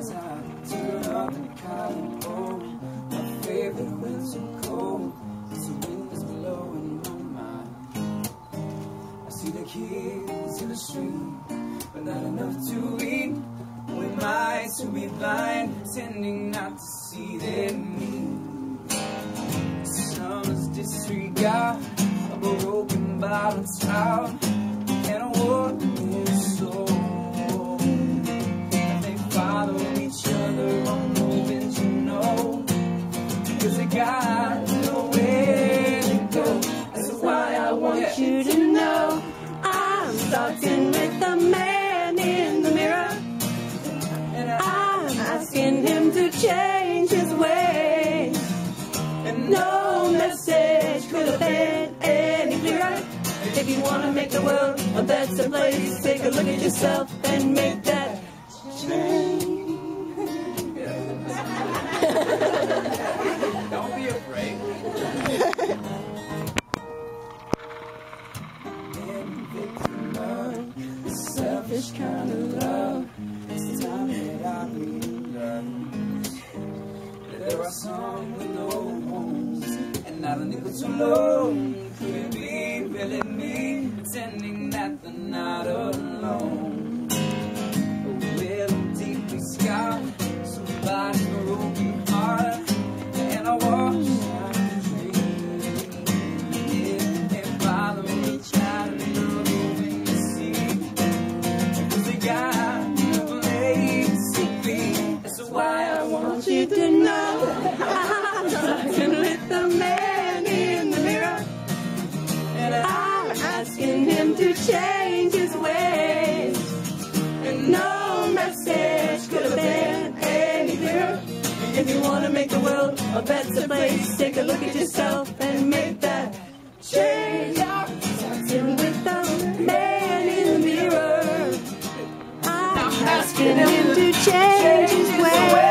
as I turn up the collar pole. My favorite winter cold, as the wind is blowing on my. I see the kids in the street, but not enough to eat. We might still be blind, pretending not to see their need. Summer's disregard of a broken bottle top and a warping soul. And they follow each other on the bench, you know, because they got nowhere to go. That's why I want you to know I'm talking with the man in the mirror. I'm asking him to change his ways, and no message could have been any clearer. If you want to make the world a better place, take a look at yourself and make that change. Don't be afraid. The selfish kind of love. It's time that I realize that there are some with no homes and not a nickel too low. Could it be really me pretending that they're not alone? Well, I'm deeply scarred, somebody's broken heart, and I wash out the dream. Yeah, and follow me, try to know when you see, because they got you to know I'm talking with the man in the mirror, and I'm asking him to change his ways, and no message could have been any clearer. If you want to make the world a better place, take a look at yourself and make that change. I'm talking with the man in the mirror, I'm asking him to change his ways.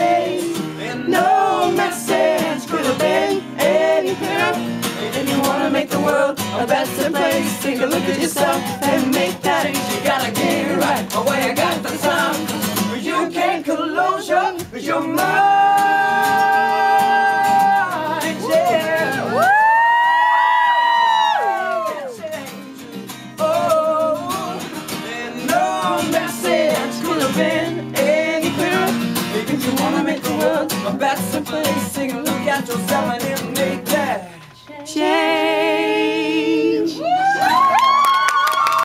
Make the world a better place. Take a look at yourself and make that change. You gotta get it right. Oh, well, you got the time. You can't close your mind. Yeah. Woo! Oh, and no message could have been any clearer. If you wanna make the world a better place, take a look at yourself and make that change.